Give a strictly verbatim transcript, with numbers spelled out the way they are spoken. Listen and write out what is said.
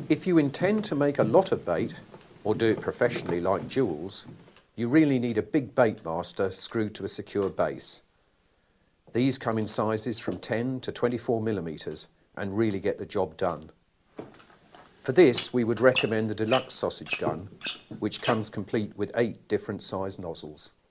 If you intend to make a lot of bait, or do it professionally like Jules, you really need a big baitmaster screwed to a secure base. These come in sizes from ten to twenty-four millimetres and really get the job done. For this, we would recommend the Deluxe sausage gun, which comes complete with eight different size nozzles.